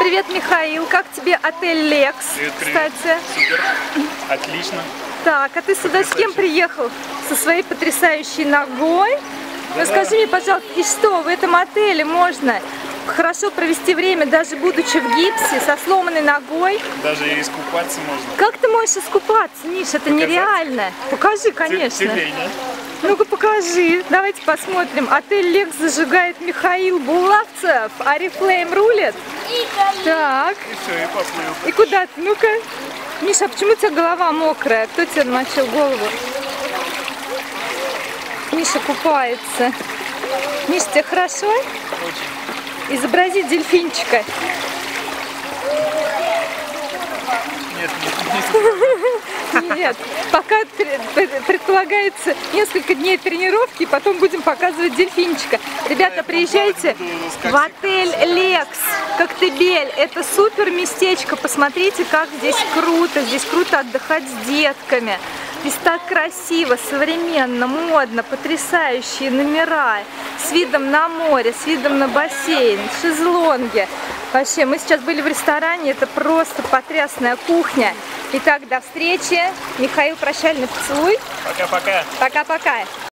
Привет, Михаил. Как тебе отель Лекс? Привет, кстати? Супер. Отлично. Так, а ты сюда с кем приехал? Со своей потрясающей ногой? Да. Расскажи мне, пожалуйста, и что, в этом отеле можно хорошо провести время, даже будучи в гипсе, со сломанной ногой? Даже и искупаться можно. Как ты можешь искупаться, Миш? Это Показать? нереально. Покажи, конечно. Теперь, да? Ну-ка покажи. Давайте посмотрим. Отель Лекс зажигает Михаил Булавцев. Арифлейм рулит. Так. И все, и поплыл. И куда ты? Ну-ка. Миша, а почему у тебя голова мокрая? Кто тебе намочил голову? Миша купается. Миша, тебе хорошо? Очень. Изобрази дельфинчика. Нет, Нет, пока предполагается несколько дней тренировки, и потом будем показывать дельфинчика. Ребята, приезжайте в отель Лекс Коктебель. Это супер местечко. Посмотрите, как здесь круто. Здесь круто отдыхать с детками. Здесь так красиво, современно, модно, потрясающие номера с видом на море, с видом на бассейн, шезлонги. Вообще, мы сейчас были в ресторане, это просто потрясная кухня. Итак, до встречи. Михаил, прощальный поцелуй. пока-пока. Пока-пока.